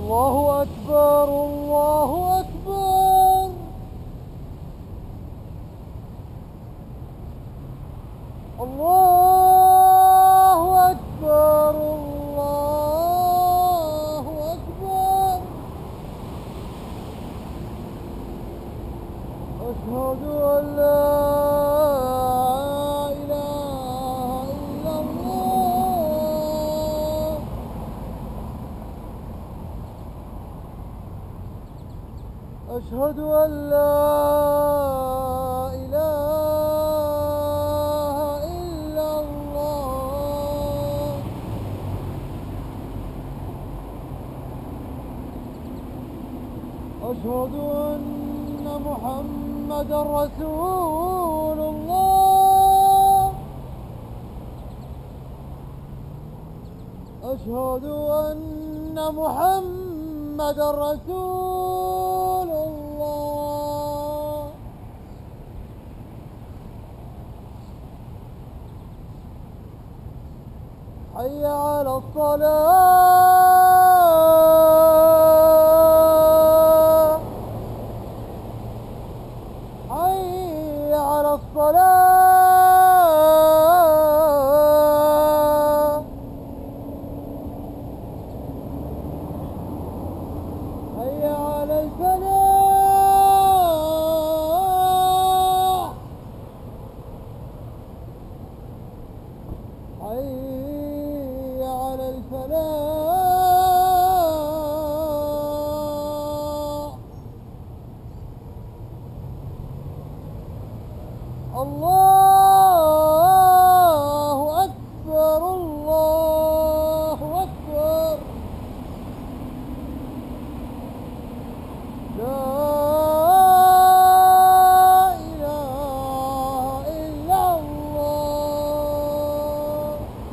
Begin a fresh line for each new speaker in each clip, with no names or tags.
الله أكبر الله أكبر. الله أكبر الله أكبر. أشهد أن لا إله إلا الله. أشهد أن لا إله إلا الله. أشهد أن محمدًا رسول الله. أشهد أن محمدًا رسول الله. حي على الصلاة. حي على الصلاة. حي على الفلاح. حي على الفلاح. الله أكبر الله أكبر. لا إله إلا الله.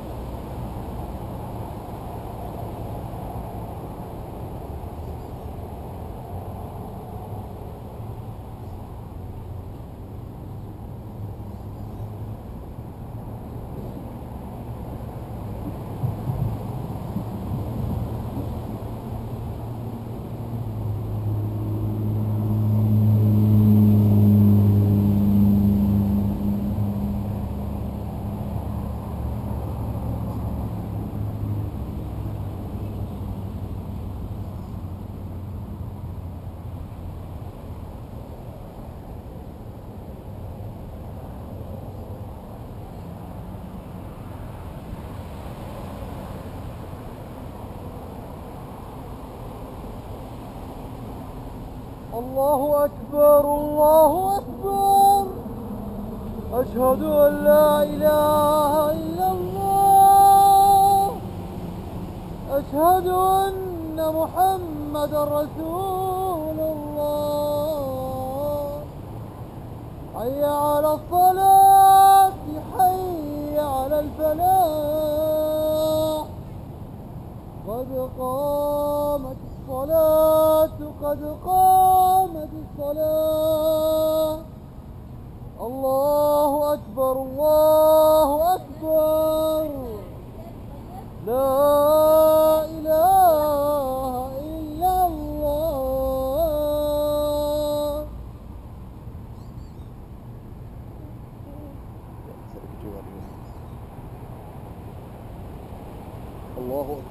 الله أكبر الله أكبر. أشهد أن لا إله إلا الله. أشهد أن محمدًا رسول الله. حي على الصلاة. حي على الفلاح. قد قامت الصلاة قد قامت الصلاة. الله أكبر الله أكبر. لا إله إلا الله. الله أكبر.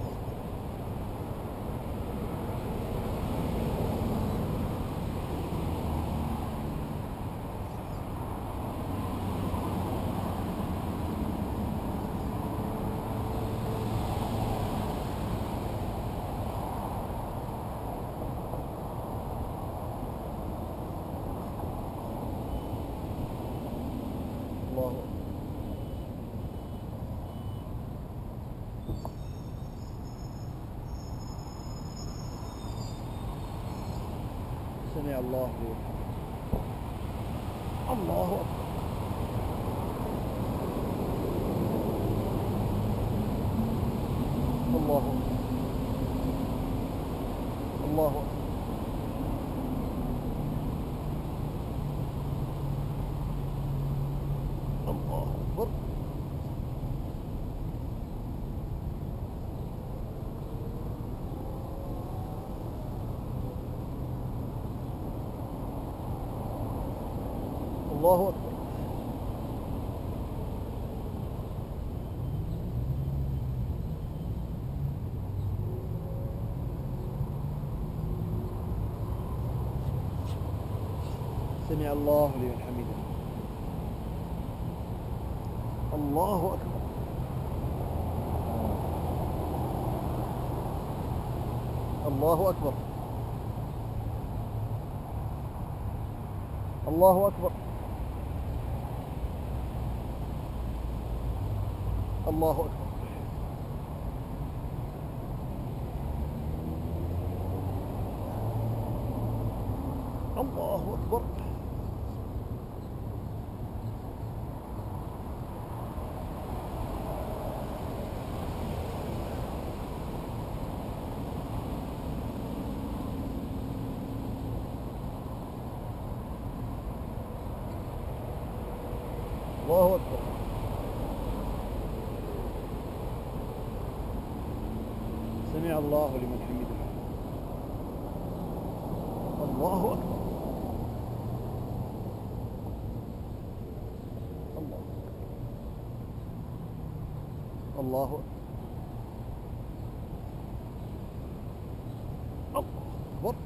سمع الله لمن حمده. الله أكبر. الله أكبر. الله أكبر. الله أكبر. الله أكبر. سمع الله لمن حمده. الله أكبر. الله أكبر. الله أكبر. الله أكبر. الله أكبر. الله أكبر. سمع الله لمن حمده. الله أكبر. الله الله أكبر.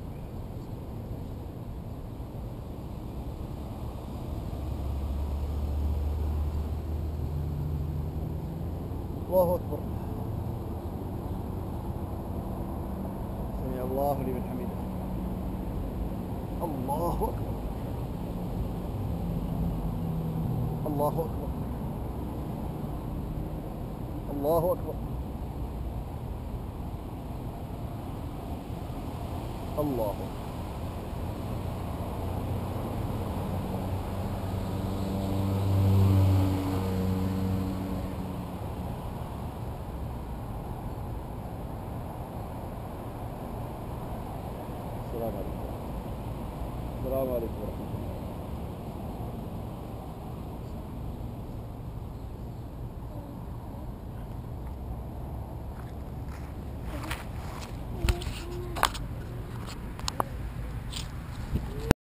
الله أكبر. سمع الله لمن حمده. الله أكبر. الله أكبر. الله أكبر. الله أكبر. السلام عليكم. السلام عليكم.